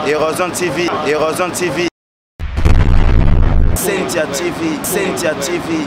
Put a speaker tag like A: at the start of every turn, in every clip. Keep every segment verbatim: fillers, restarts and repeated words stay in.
A: Érosion T V, Érosion T V. Cynthia T V, Cynthia T V.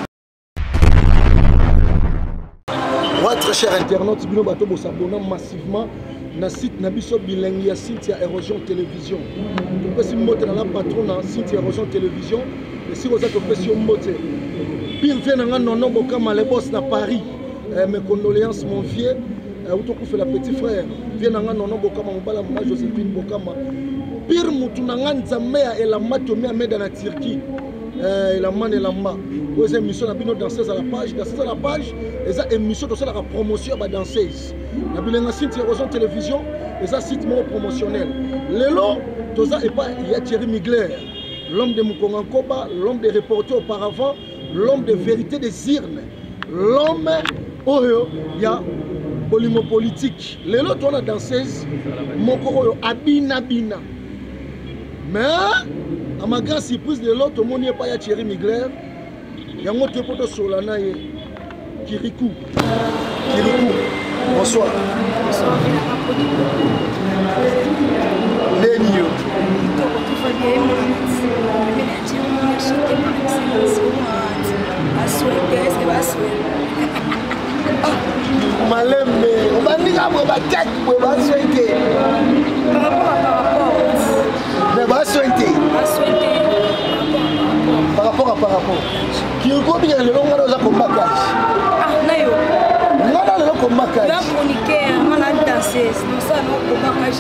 B: Ouais, très cher internaute, bino bato bo s'abonner massivement na site Nabiso Bilingue ya Cynthia Érosion Télévision. Tu peux si monter dans la patronne Cynthia Érosion Télévision et si vous êtes au pression monter. Pire vient dans non non bokama les boss na Paris. Euh, mes condoléances mon vieux. Euh, où tu fais la petit frère. Vient dans non non bokama mbala mama Joséphine bokama. Pire mutu na nzambe et la matomé à dans la Turquie. Euh, la man et la ma. Vous avez émission na bino danseuse à la page, danseuse à la page. Et ça émission de ça la promotion ba danseuse. Na bilenga site Érosion Télévision, et ça site mon promotionnel. Lelo, tout ça et pas il y a Thierry Migler, l'homme de Mukonga Koba, l'homme des reporters auparavant, l'homme de vérité des urnes, l'homme oyo il y a polimo politique. Lelo toi la danseuse moko oyo abina bina. Mais à ma grande surprise de l'autre, tout le monde n'y a pas Thierry Migler. Il y a un autre pote sur la naïe. Kirikou. Kirikou. Bonsoir. Bonsoir. Lenio. Malem, on va dire qu'on va tête, on va souhaiter.
C: Par rapport à par rapport.
B: Mais va souhaiter. Par rapport à par rapport. Qui est combien de longs dans un combat cash?
C: Ah, nayo.
B: Là, dans le combat cash.
C: Là, chroniquer, on a dansé. Non, ça, non, combat cash.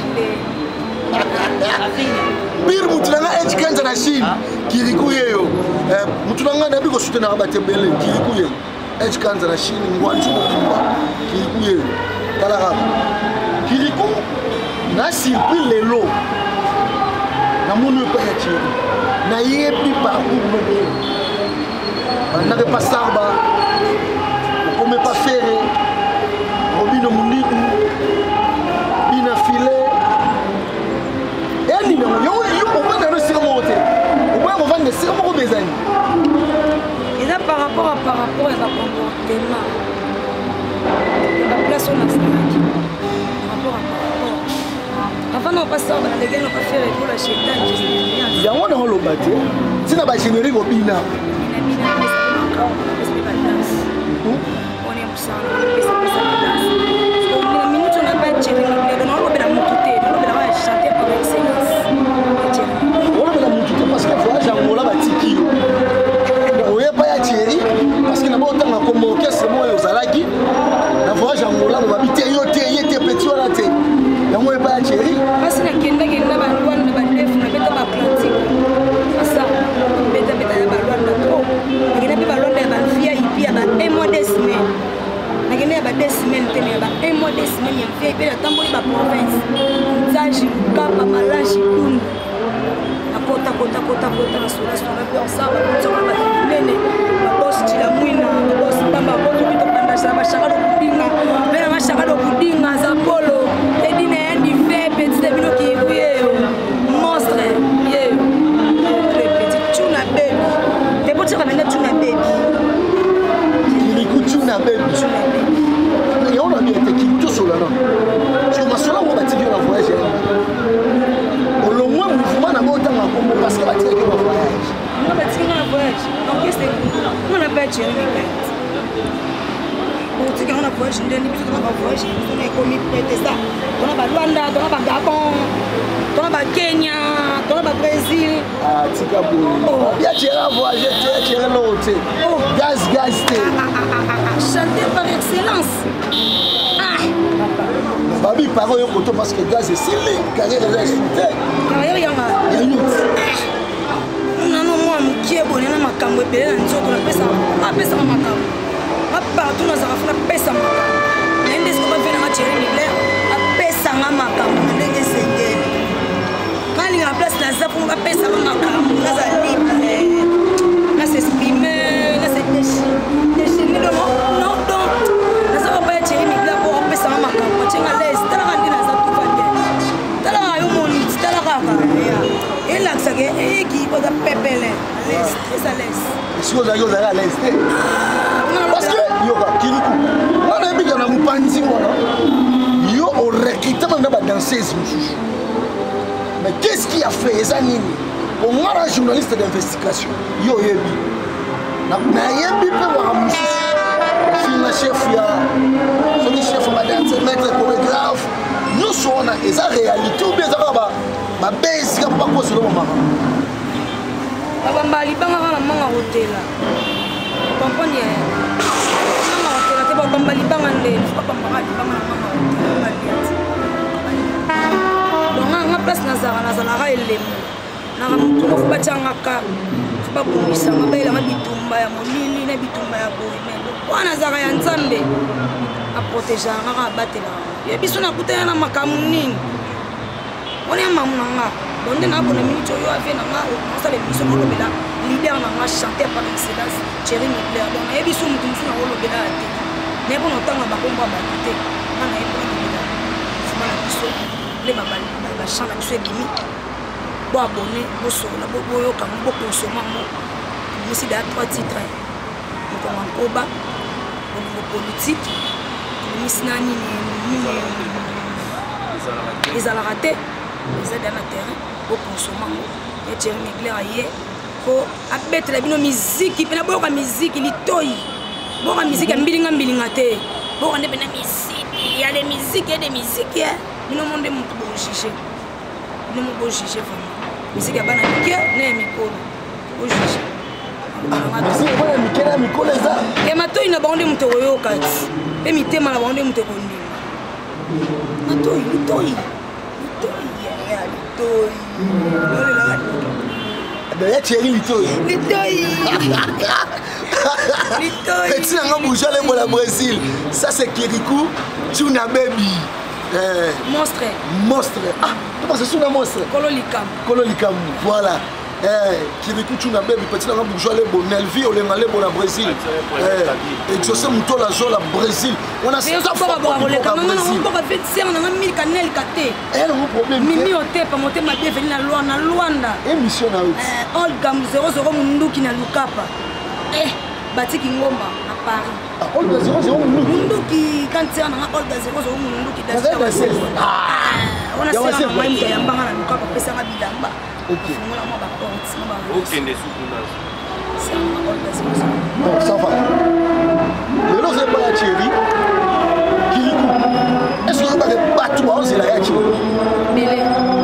B: Pire, mutunanga edge kanza na Chine. Kirikou yeyo. Mutunanga na biko soutenir abatembele. Kirikou yeyo. Edge kanza na Chine. Ngwanju mutumba. Kirikou yeyo. Kalarab. Kirikou na surpris les lots. Na monu pa ya Thierry. Na yebi parcours no. On n'avait pas Sarba, on ne pouvait pas Ferré, Robino Mounikou, Bina Filet. Et il y a un serment. On va faire serment des années.
C: Et là, par rapport à par rapport à la comportement, la place on a fait. Par rapport à par rapport. Avant, on passe ça, on a les gars, on va faire pour la chétane.
B: Il y a un an, on l'a battu. C'est la générique au Bina.
C: On est pour ça, on est pour ça, la minute on n'a pas de Thierry Migler, on va la monter, on va chanter par excellence.
B: On va la monter parce que voyage en Mola Batiki. On n'y a pas Thierry parce qu'il n'a pas autant à convoquer ce mot aux Alaki. La voyage en Mola, on va habiter yoté, yoté, petit ou la tête. Il n'y a pas Thierry.
C: Parce que la Kenda qui est là, on va le faire, on va mettre l'Atlantique. C'est ça, on va mettre la ballon de trop. Il y a des ballons de la vie, il y a un mois de semaine. Il y a des semaines, il y a un mois de semaine, il y a un tambour de la province. Zaji, Kapa, Malachi, Koun. À côté, à côté, à côté, à côté, à côté, à côté, à ça, on va faire un boss, tu l'as mouina, boss, Tamba, boss, tu peux prendre ça, ma chara de Boudinga, mais ma chara de Boudinga, Zapolo, et dîner, et du fait, petit début qui est monstre, yeah. Tuna baby. Les petits ramènent Tuna baby.
B: Kirikou Tuna baby. Et on a bien été Kirikou sur la langue. Je me suis là où on va tirer un voyage. Au moins, mouvement n'a pas autant à Congo parce qu'on va tirer un voyage.
C: On va tirer un voyage. Donc, qu'est-ce que c'est? On n'a pas tiré les gars. On dit qu'on a voyagé, on a voyagé, on a commis prêter ça. On a Rwanda, on a Gabon, on a Kenya, on a Brésil.
B: Ah, tika boulot. Bien tiré un voyage, tiré l'autre. Gaz, gaz, thé.
C: Chanter par excellence. Ah.
B: Babi, parole au coton parce que gaz est scellé. Carrière est insultée.
C: Carrière, il y a un. Il y a un. Non, non, moi, je suis bon, je suis un cambo, je suis un cambo, je suis un cambo. Partout dans la France, on a payé ça. Mais est-ce qu'on va faire un Thierry Migler? On a payé ça à ma cam. Quand il y a la place, on va payer ça à ma cam. On a libre. On a s'exprimer, on a se déchaîner. Non, non, non. On a pas Thierry Migler pour payer ça à ma cam. On tient à l'aise. Tu as la randine à ça tout va bien. Tu as la randine, tu as la randine. Et là, ça y est, qui va pépé là. À l'aise, très à l'aise.
B: Si vous avez à l'aise, parce que Kirikou, on a mis dans la moupanzi, yo au recrutement de la danseuse. Mais qu'est-ce qu'il a fait Ezanini? Pour moi, un journaliste d'investigation, yo yebi. Na yebi pe wa musu. Fina chef ya, celui chef madame, maître chorégraphe. Nous sommes en esa réalité ou bien ça va ba base ka pas cause le moment.
C: Baba mbali banga na manga hotela. Compagnie. Manga hotela te baba mbali banga ndele, baba mbali banga na manga hotela. Donc nga place nazara nazala ra elemo. Na mutu ko bachanga ka. Ba kumisa mabela mabitumba ya molili na bitumba ya boye. Wana zara ya nzambe a protéger nga batela. Ya biso na kutana na makamu nini. On est maman nga. Donc na bona minute yo ave na nga o sala biso ko lobela leader na nga chanter par excellence Thierry Mugler. Donc na biso mutu mutu na ko lobela ate. Ne bona tanga ba komba ba kite. Na na ebo lobela. Sima na biso le babali ba chana biso ebimi. Bo abonné bo sola bo boyo ka mo ko soma mo. Musi da trois titres. Ko mankoba au niveau politique. Misna ni ni les ala raté les aides à terrain au consommant et Thierry Mugler aye ko abete la bino musique pe na boka musique litoi boka musique mbilinga mbilinga te boka ndebe na musique il y a des musiques et des musiques bino monde mutu bo chiche bino mo bo chiche vraiment musique ya bana ke na mikolo bo chiche
B: musique bana mikela mikolo za
C: ya matoi na bonde mutu oyo kati et mitema na bonde mutu kondi matoi litoi litoi ya litoi lola
B: ben ya Thierry litoi
C: litoi litoi
B: petit nga bouger le pour la Brésil ça c'est Kirikou Tuna baby eh
C: monstre
B: monstre ah tu penses c'est un monstre
C: Kololikam
B: Kololikam voilà eh Kirikou Tuna baby petit nga bouger le bon Nelvi olenga le pour la Brésil eh et José Mutola Zola Brésil on a ça
C: pour avoir le Cameroun on va faire ça on a mis canal katé
B: eh non problème
C: mimi oté pas monter ma bienvenue na Luanda Luanda
B: émission na
C: eh Olga zéro zéro Munduki na Lukapa eh Batiki Ngomba à Paris
B: ah Olga zéro zéro
C: Munduki quand c'est na Olga zéro zéro Munduki da ah on a ça na maïta ya mbanga na Lukapa pesa nga bilamba
B: OK
C: on a moi ba porte ba
D: OK ne sukuna
C: c'est Olga zéro zéro
B: bon ça va le lo c'est pas Thierry Kirikou est-ce que vous avez battu on c'est la Thierry
C: Belé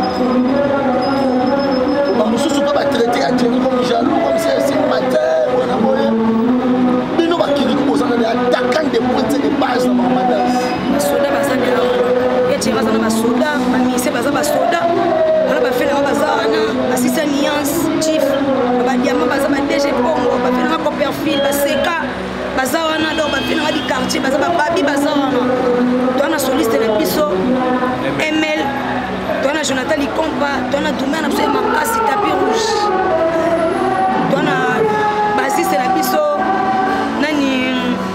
B: ba mususu pas traiter à Thierry comme jaloux comme c'est c'est matin on a moyen bino ba Kirikou aux attaquants des points de base dans Mamadou
C: soda bazana ya Thierry bazana ba soda ba mise baza ba soda ala ba fela ba bazana assistant nuance chief ba diamant baza ba D G Pongo ba fela ko perfil ba seka bazawana do ba fela di quartier baza ba babi bazawana dona soliste na biso M L dona Jonathan Likompa dona Doumé na biso makasi tapis rouge dona basiste na biso nani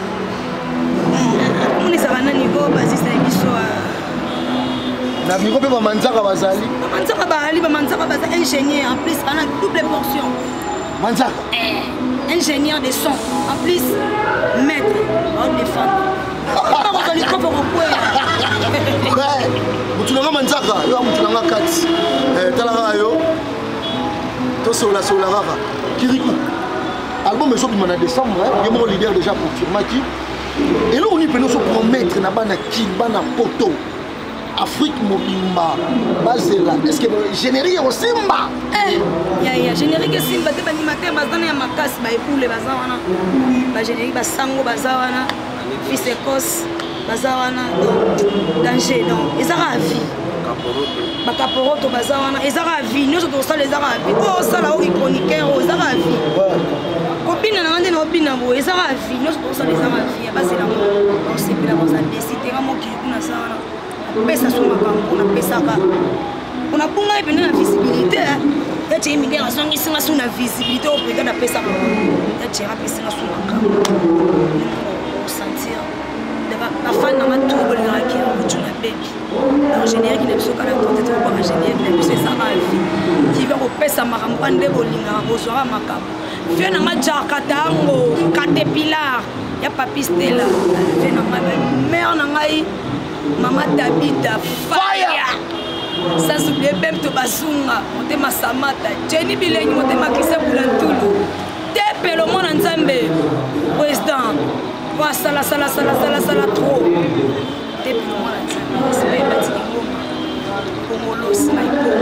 C: muni sa nani go basiste na biso
B: na biro pe manzaka bazali
C: manzaka bali ba manzaka baza ingénieur en plus ana double portion
B: manzaka
C: ingénieur de son en plus maître on défend pas on les copains au point
B: ouais mutulanga manzaka yo mutulanga kati eh talanga yo to sola sola rara Kirikou album est sorti en décembre hein mon leader déjà confirmé qui et là on y peut nous promettre na bana ki bana poto Afrique mobimba bazela est-ce que générique au Simba
C: eh ya ya générique Simba te animateur bazana ya makasi ba epule bazawana ba générique ba sango bazawana fils écosse bazawana donc danger donc ezara vie ba caporoto bazawana ezara vie nous to sala ezara vie oh sala o chroniqueur o ezara vie copine na ngande no bina bo ezara vie nous to sala ezara vie bazela on sait que la bosa décider nga moki kuna sana pesa suma kangu na pesa ka kuna bunga ipe na visibilité ya che mi ngela songi singa suna visibilité au pega na pesa ka ya che rapi singa suma kangu o sentir de ba fan na matubo le raki o tuna baby en général qui ne peut pas la tête de pas général qui ne peut ça à vie qui va au pesa marambande bolinga bo soa makabo fait na majaka tango caterpillar ya papi Stella fait na ma mère na ngai Maman Tabita fire sans oublier même to basunga motema samata Jenny Bilengi motema Christian Boulantulu tepe le monde nzambe président wa sala sala sala sala sala trop tepe le monde nzambe c'est pas bati ngoma komolo sniper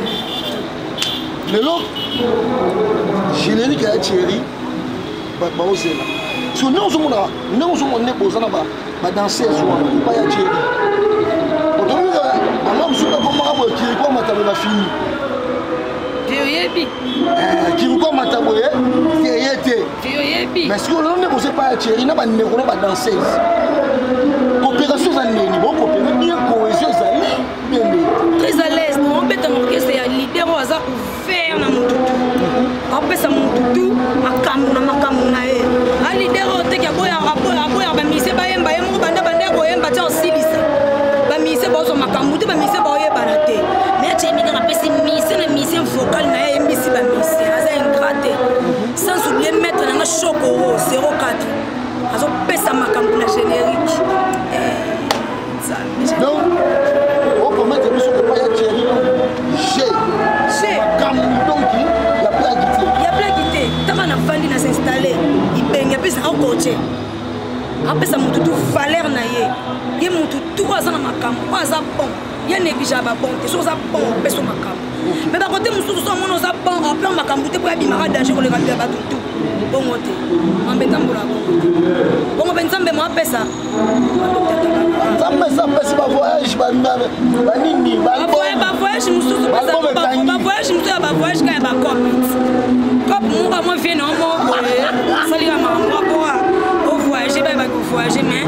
B: lelo générique ya Thierry ba ba osela so non zo mona non zo mona bozana ba ba danser zo ba ya Thierry otomika anga musuka komaka bo Kiriko Matabo ba fini
C: Vioyebi
B: eh Kiriko Matabo ye yete
C: Vioyebi
B: mais si on ne pose pas ya Thierry na ba neko na ba danseuse coopération za neni bon coopérer bien cohésion za bien
C: très à l'aise non beta orchestre ya leader waza ouvert na mututu apesa mututu makambo na makambo na ye a leader oteki aboya aboya aboya ba mise ba yemba yemo banda banda ko yemba ta osilisa ba mise bozo makambo te ba mise ba oyeba na te mais chemi na pesi mise na mise vocal na ye mbisi ba mise aza ingrate sans oublier mettre na choco zéro quatre azo pesa makambo na générique eh ça
B: donc on peut mettre sur le pas Thierry G G comme donc il y a plein guité
C: il y a plein guité tama na vandi na s'installer il benga pesa au coacher apesa mututu valeur na ye ye mututu aza na makambo aza bon ye négligea ba bon te so za bon pesa makambo mais ba côté mususu so mona za bon en plein makambo te ko ya bimara danger ko le rapide ba tutu bon moté ambeta mbula bon bon benzambe mo apesa
B: Zamba ça passe ba voyage ba nana ba nini ba
C: voyage ba voyage mususu ba voyage mususu ba voyage ka ba cop cop mo ba mo vient non mo sali ka ma mo ko au voyage ba ba voyage mais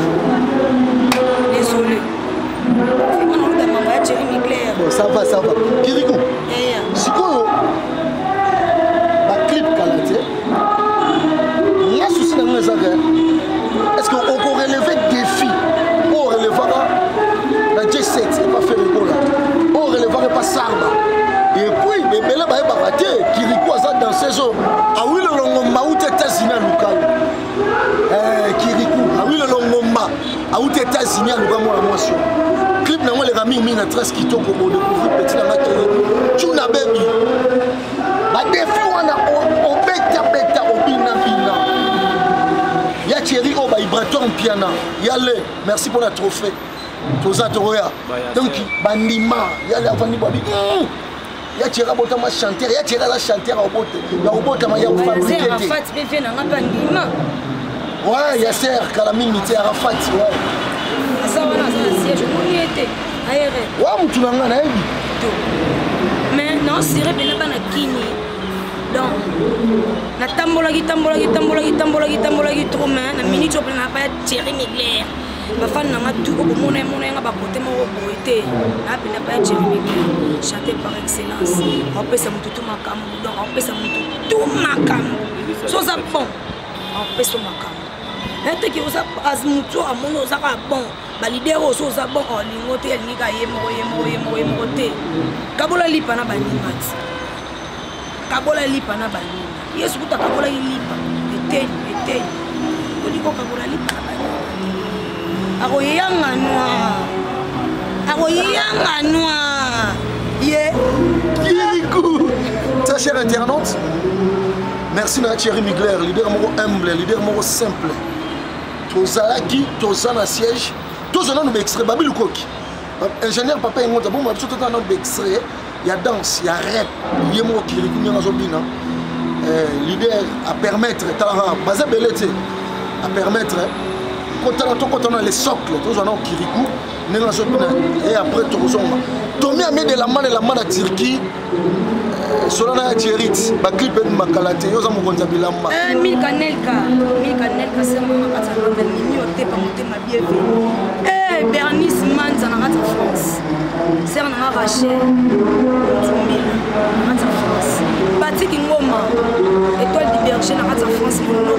C: désolé on a de ma ba Thierry Mugler
B: ça va ça va Kiriko
C: eh
B: sikoyo ba clip kalate ya souci na ngeza ga est-ce qu'on peut relever défi on relevera la J sept et pas faire le goal on relevera pas Sarba et puis bebele ba ba raté Kiriko aza dans saison ah oui le longomba ou États-Unis local eh Kiriko ah oui le longomba ah ou États-Unis local moi la motion clip na moi les amis mina très kitoko pour découvrir petit na Kiriko tuna baby ba défi wana on beta beta obina bina ya Thierry Oba Ibraton piano yale merci pour la trophée toza toroya donc bandima yale avani babi ya Thierry Abota ma chanteur ya Thierry la chanteur Obota ya Obota ma ya fabriquer
C: en fait bien fait na bandima
B: ouais ya ser Kalami Miti Arafat ouais
C: ça wana ça siège on y était aéré
B: wa mutu nanga na yebi
C: mais non siré bena bana kini donc na tambola ki tambola ki tambola ki tambola ki tambola ki trop mais na minute on na pas Thierry Mugler ba fan na matu ko mona mona nga ba côté mo boité na pena pas Thierry Mugler chanter par excellence on peut ça mutu makambo donc on peut ça mutu tout makambo so ça bon on peut ça makambo et que ça as mutu a mono ça bon ba leader so ça bon on lingote ni ka yemo yemo yemo yemo te kabola lipa na ba nimati kabola lipa na banini yesu kuta kabola lipa eteni eteni oliko kabola lipa na banini ako yanga noa ako yanga noa ye
B: Kiriko ta chère internaute merci na Thierry Mugler leader mo humble leader mo simple tozalaki tozana siège tozana no extrait babi lukoki ingénieur papa ngonza bon ma biso tozana no extrait ya danse ya rap yemo Kiriko nyanga zobina euh leader à permettre talent baza belete à permettre quand on quand on a les socles tous on a Kiriko nyanga zobina et après tozonga tomi ami de la main de la main à Turquie solana ya Thierry ba clip de makalate yoza mokonza bilamba
C: eh Milka Nelka Milka Nelka c'est moi ma katsa de mimi ote pa motema bien fait eh Bernice Manza na katsa France c'est na Rachel Tumila na katsa France Patrick Ngoma étoile du berger na katsa France mono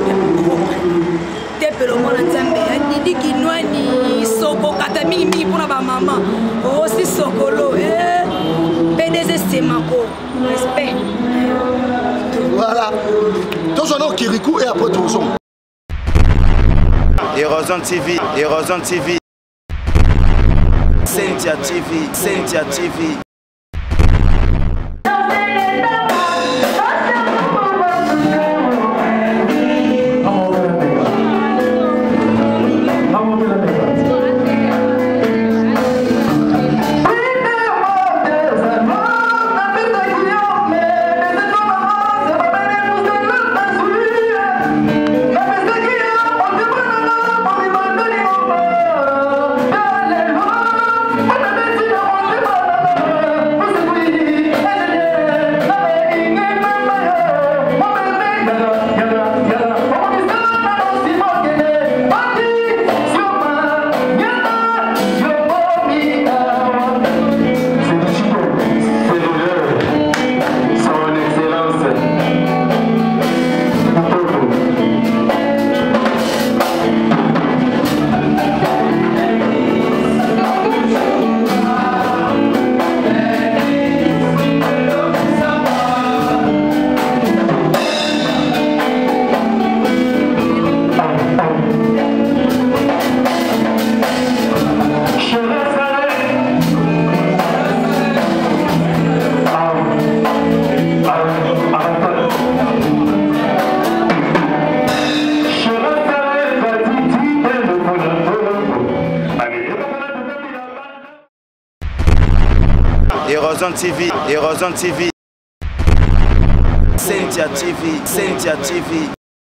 C: te pelo mona nzambe Didi Kinwani soko kata mingi mingi pona ba mama aussi sokolo eh P D G Semako respect
B: voilà tous on a Kiriko et après tous on
A: Érosion T V Érosion T V Cynthia T V Cynthia T V Érosion T V, Érosion T V. Cynthia T V, Cynthia T V.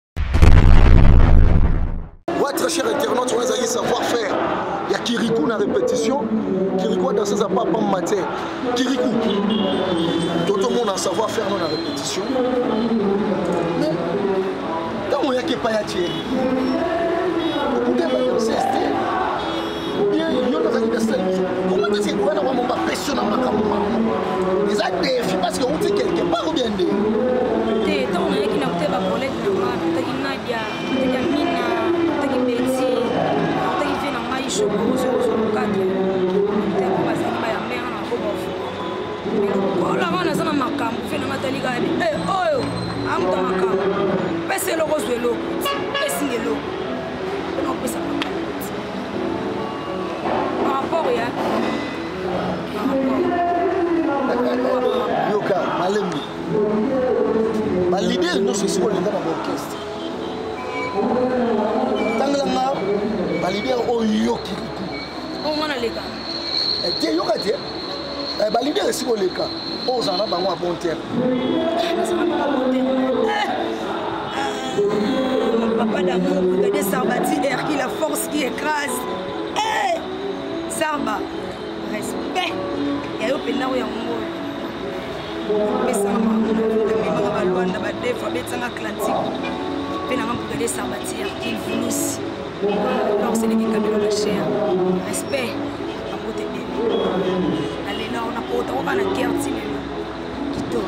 B: Votre cher internaute, on a savoir-faire. Il y a Kirikou dans la répétition. Kirikou a dansé sa papa en matière. Kirikou. Tout le monde a savoir-faire dans la répétition. Mais, quand on y a qui pas y a Thierry, on a dansé. Bien, il y a des danseurs. Comment est-ce que vous avez une pression dans ma caméra? Ils ont des défis parce qu'on dit quelque part ou bien des.
C: Te, tant on a qui n'a pas de collègue, t'as qui Nadia, t'as qui Mina, t'as qui Betty, t'as qui fait dans ma icho, zéro zéro quatre. T'as qui passe qui va y amener un peu de mais quand la main est dans ma cam, fait dans ma télé, eh oh, am dans ma cam, pèse le rose de l'eau, pèse l'eau, non pèse la cam. Par rapport à
B: Yoka, Malembi. Ma l'idée nous c'est sur le dans l'orchestre. Tanglanga, ma l'idée au Yoki.
C: On a les gars.
B: Et tu Yoka tu. Eh ma l'idée c'est sur le cas. Aux en a ba moi bon terme.
C: Ça va pas bon terme. Mon papa d'amour, regardez Sarbati Air qui la force qui écrase. Eh Sarba, respect. Il y a eu peine où il y a un mais ça m'a dit que des fois c'est un Atlantique. Puis on a regardé Sarbati qu'ils finissent. Donc c'est les qui caméra la chair. Respect. À côté de allez là on a pas autant on a la carte qui toque.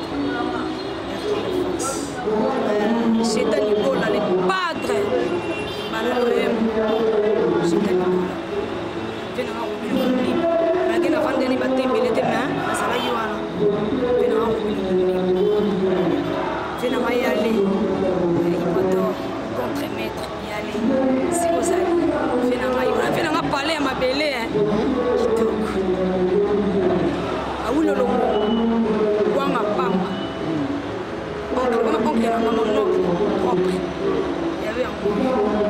C: J'ai tenu Nicolas les padres. Malheureusement. J'ai tenu Nicolas. Venez à oublier. Mais quand on va donner battre mais les mains, ça va y aller. Venez à oublier. Venez à y aller. Il faut donc contre maître y aller. Si vous allez. Venez à y aller. Venez à parler à ma belle hein. Qui toque. Ah oui le long. Wanga pamba. On a on a la maman propre. Il y avait un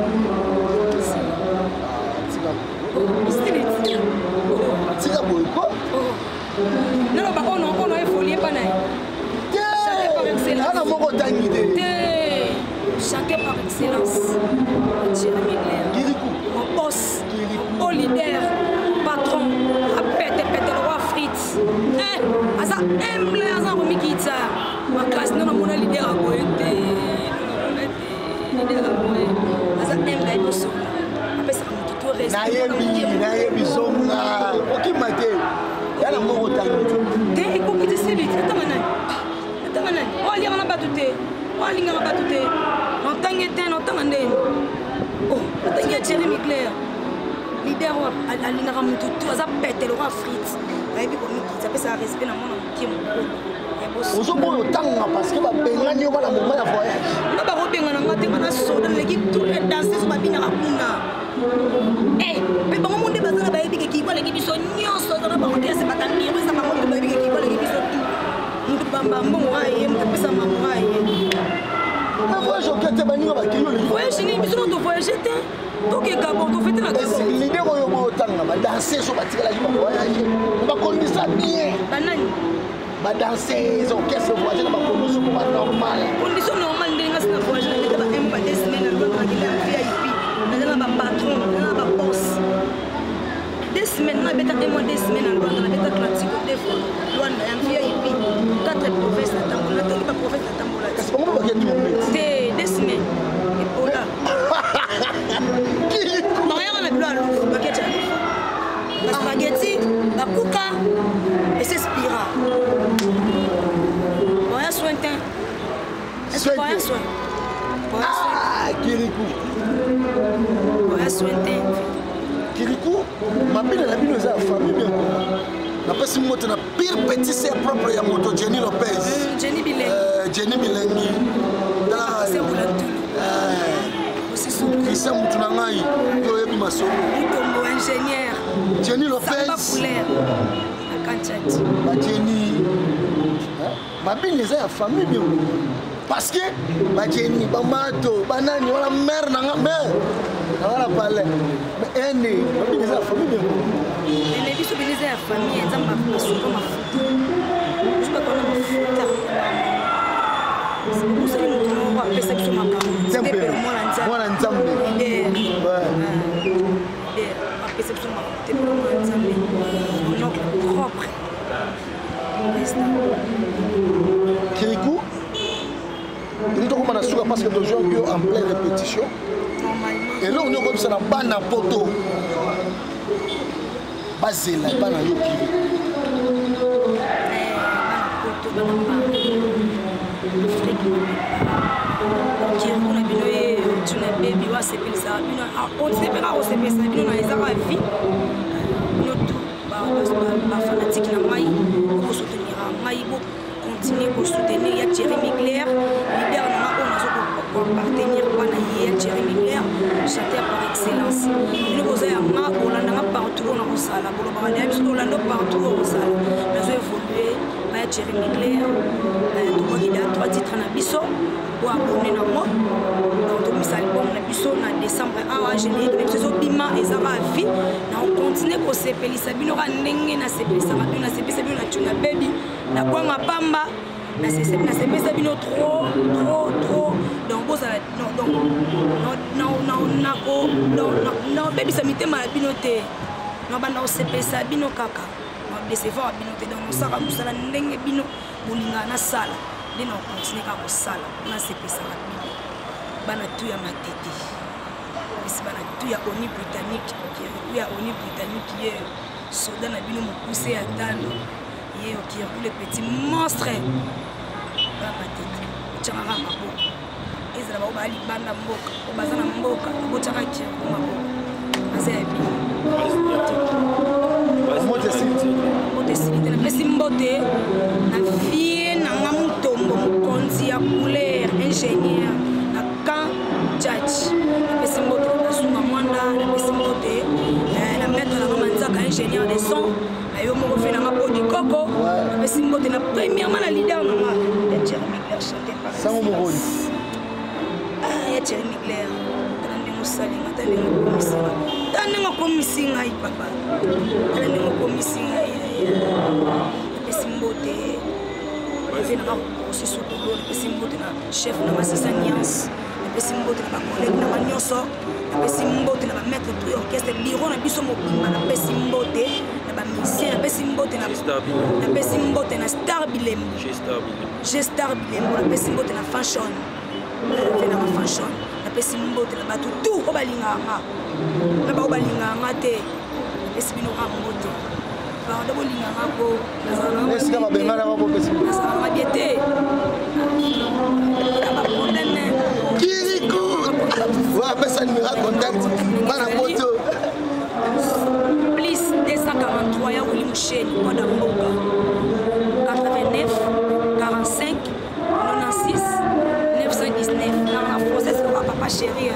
B: Tika boy quoi?
C: Non non, on a on a folie pas naï. Chanter par excellence.
B: On a mon idée.
C: Chanter par excellence. Jérémy Claire.
B: Kirikou.
C: Mon boss. Mon leader. Patron. Apète pète le roi Fritz. Hein? Asa humble asa romi kitsa. Ma classe non mon leader à boyete. Leader à boy. Asa humble ay bosso. Après ça tout reste.
B: Nayebi, nayebi songa. OK maté. Yala mo otangiti.
C: Te écoute c'est lui. Attends maintenant. Attends maintenant. Oh lire na batute. Oh linga na batute. Non tangete non tangande. Oh, tangete Jérémy Claire. Leader à linga ramutu tout asa pète le roi Fritz. Nayebi komi kitsa pe ça respect na mon qui mon ko.
B: Ozo boyo tanga parce que ba bengani yo bala moment ya voyage.
C: Na ba robenga na ngate na soda leki tout les danser sur ba bina rakuna. Eh, mais bon monde bazana ba yebi ki kwala ki biso nyonso na ba hotel se batami ko sa ba monde ba yebi ki kwala ki biso tout. Ndu bamba mbongo aye mtapesa mambo aye.
B: Na voyage okete baninga ba kiyo le.
C: Voyage ni biso no voyage te. Donc Gabon to fete na Gabon.
B: L'idée oyo boyo tanga ba danser sur ba tikala ki ba voyage. Ba conduire bien.
C: Banani.
B: Ba danser ils ont qu'est-ce que voyage na ba conduire comme normal.
C: Condition normale ndenga sina voyage na ba un pas des semaines na ba kila V I P. Na ba patron, na ba boss. Des semaines na beta un mois des semaines na ba beta Atlantique des fois. Luanda ya V I P. Quatre provinces na tambo na tangi ba province na tambo la.
B: Qu'est-ce que comment ba get tout?
C: Des des semaines. Et pour là. Mariana na bilo alo, ba get la spaghetti, la kuka et c'est spira. Voyage sointain. Est-ce que voyage soin?
B: Ah, Kirikou.
C: Voyage sointain.
B: Kirikou, ma belle la belle za famille bien. Na pesi moto na pire petit c'est propre ya moto Jenny Lopez.
C: Jenny Bilengi.
B: Euh Jenny Bilengi. Da
C: c'est pour la tout.
B: Euh
C: aussi sous.
B: Christian Mutunangai, yo yebi masolo.
C: Mutombo ingénieur.
B: Jenny Lopez.
C: Samba Poulaire. La Kanchat.
B: Ba Jenny. Ma belle za ya famille bien. Parce que ba Jenny, ba Mato, ba nani wala mère na nga mère. Na wala pale. Mais ene, ma belle za famille bien.
C: mais biso beniza ya famille nzamba basuka mafuta suka kona mafuta usali mutu moko apesa biso makambo
B: mwana nzambe
C: apesa biso mafuta mwana nzambe notre propre
B: Kirikou, nous avons un sourire parce que nous jouons en pleine répétition. Et là, on est comme ça, on a un poteau. Basé là, pas dans le Kirikou. Kirikou, on a bien tu n'as pas bien, c'est pas ça. On sait pas où c'est pas ça. Nous, on a les arts à vie. Bah, fanatique na mai pour soutenir mai pour continuer pour soutenir ya Jérémy Claire leader na on a pour partenir wana ya Jérémy Claire chanteur par excellence nous vous ya ma olanda partout on a osala pour ba ya biso olanda partout on osala nous évoluer ba Jérémy Claire to ko gida trois titres na biso pour abonner na moi donc to misal bon na biso na décembre awa générique même saison bima ezara vie na on continue ko sepelisa bino ka ndenge na sepelisa bino na sepelisa bino na tuna baby na kwa mapamba na sepelisa bino trop trop trop donc boza non donc non non non nako non non baby ça mitema bino te no banda o sepelisa bino kaka no décevoir bino te donc osaka musala ndenge bino bolinga na sala ndino continue ka ko sala na sepelisa bino bana tu ya matete isi bana tu ya oni britannique ya oni britannique ye soda na bino mokuse ya tano ye okirou le petit monstre ba matete tchanga maboko ezala ba bali banda mboka obazana mboka obotaka kirou maboko azebi mote siti
C: mote siti na pesi mbote na vie na ngamutombo mokonzi ya couleur ingénieur na kan judge na pesi mbote na sunga mwanda na pesi mbote na maître na manzaka ingénieur de son ayo moko fe na ngapodi koko na pesi mbote na premièrement na leader na ma ya Jérémy Claire chanté par
B: sango mokoni
C: ah ya Jérémy Claire tande musalinga tande ngomisinga tande ngomisinga i papa tande ngomisinga ya pesi mbote fe na aussi sukulu na pesi mbote na chef na masisa nyans na pesi mbote na ba collègue na manyoso na pesi mbote na ba maître tout orchestre bureau na biso mobimba na pesi mbote na ba musicien na pesi mbote na na pesi mbote na star bilem j'ai star bilem na pesi mbote na fashion fe na fashion na pesi mbote na batu tout o balinganga na ba o balinganga te na pesi bino ka mbote ba o balinganga ko na
B: est-ce que ba bengana ba bo pesi
C: na sa ma biete na ba condamné
B: Kirikou wa pesa numéro contact bana moto
C: plus deux cent quarante-trois ya Willy Moucheni Koda Mboka quatre-vingt-neuf quarante-cinq quatre-vingt-seize neuf cent dix-neuf na française pour papa chéri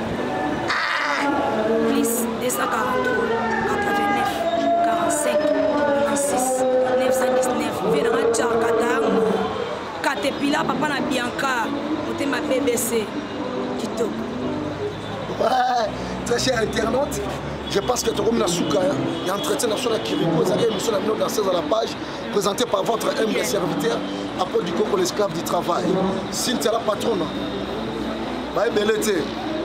C: plus deux cent quarante-trois quatre-vingt-neuf quarante-cinq quatre-vingt-seize neuf cent dix-neuf Vénera Tchakatango Katepila papa na Bianca Motema B B C Kitoko.
B: Ouais, très cher internaute, je pense que tu as un souka, il y a un entretien national qui repose, il y a une émission dans la page, présentée par votre humble serviteur, Apôtre du Congo, l'esclave du travail. Cynthia la patronne, bye belete,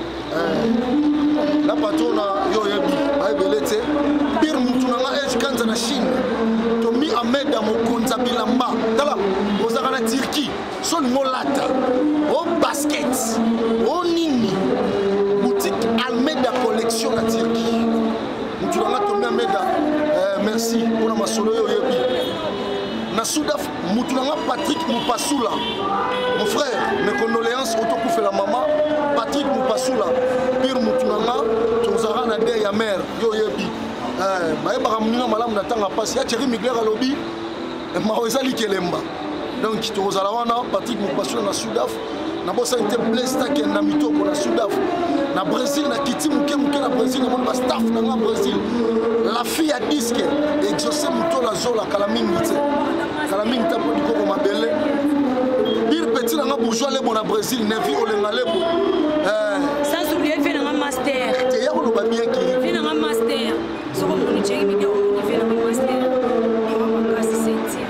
B: la patronne, yo yebi, bye belete, bir mutunanga ej kanza na Chine, Tomi Ahmed Amokonza Bilamba, dala, ozaka na Turquie, son molata, au basket, au nini. Almeida collection na Turquie. Nous avons Tomi Almeida. Merci pour ma solo yo yebi. Na Soudaf, Moutoulanga Patrick Moupassoula. Mon frère, mes condoléances au toku fait la maman. Patrick Moupassoula. Pire Moutoulanga, Tozara na de ya mère yo yebi. Euh, ba ba ramina malam na tanga passe ya Jérémy Claire à lobby. Ma ozali kelemba. Donc Tozara wana Patrick Moupassoula na Soudaf. Na bossa inte blesta ke na mitoko na Soudaf. Na Brésil na kiti muke muke na Brésil na mon ba staff na nga Brésil. La fille à disque et José Mutola Zola Kalamingi te. Kalamingi ta po diko ma belé. Bir petit na nga bourgeois le bon na Brésil nevi olenga lebo. Euh
C: sans oublier fait na master.
B: te ya ko ba bien ki.
C: Fait na master. soko moni jeri mi ko ni fait na master et ma kasi sentir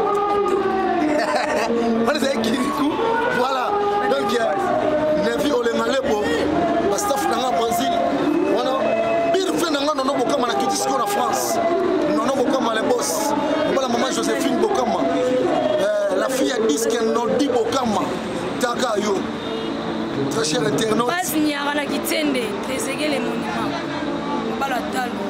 B: voilà c'est Kirikou voilà donc Nevi Olengalebo la staff na Brésil voilà bir fait na non non bokama na Kitisco na France non non bokama les boss voilà maman Joséphine Bokama la fille à disque Nodi Bokama taka yo très cher internaute
C: pas ni ara ki tende trezeguer les monuments bala talo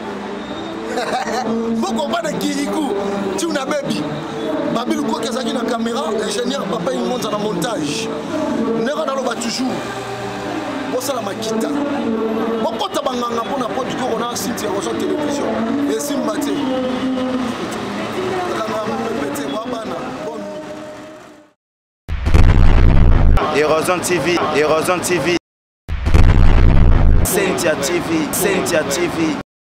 B: boko bana Kirikou tu na baby babilu ko kezaki na caméra ingénieur papa il monte na montage nera na loba toujours bosala makita bokota banganga pona podi ko na site Erosion télévision et simbate
A: Erosion T V, Erosion T V, Cynthia T V, Cynthia T V.